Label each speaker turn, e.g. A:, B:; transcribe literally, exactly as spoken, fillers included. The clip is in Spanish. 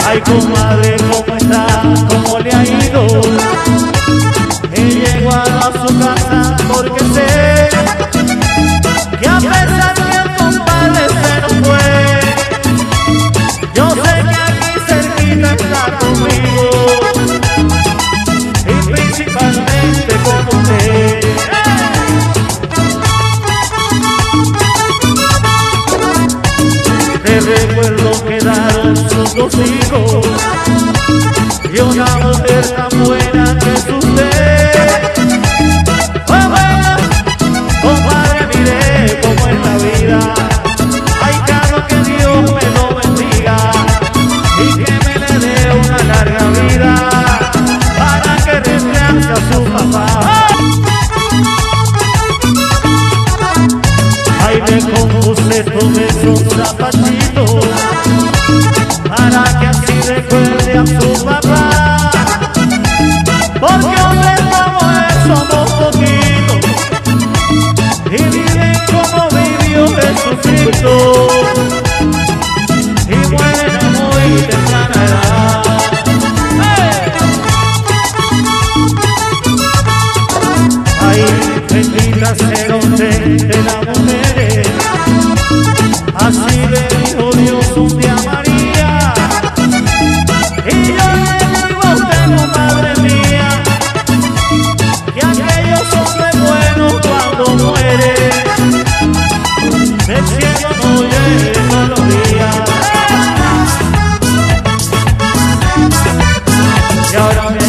A: Ay, comadre, ¿cómo está? ¿Cómo le ha ido? He llegado a su casa porque sé que a pesar que el compadre se nos fue, yo sé que aquí cerquita está conmigo y principalmente con usted. Te recuerdo que daron sus dos hijos y una mujer tan buena que es usted. Oh, bueno, compadre, mire cómo es la vida. Ay, Carlos, que Dios me lo bendiga y que me le dé una larga vida para que reemplace a su papá. Ay, me compuse con esos zapatitos para que así recuerde a su papá, porque hombres como él somos poquitos y viven como vivió Jesucristo y mueren a muy temprana edad. Ay, bendita sea usted de las mujeres, así le dijo Dios un día a María. Y yo le digo a usted, comadre mía, que aquellos hombres buenos cuando mueren del cielo no lleguen todos los días. Y ahora me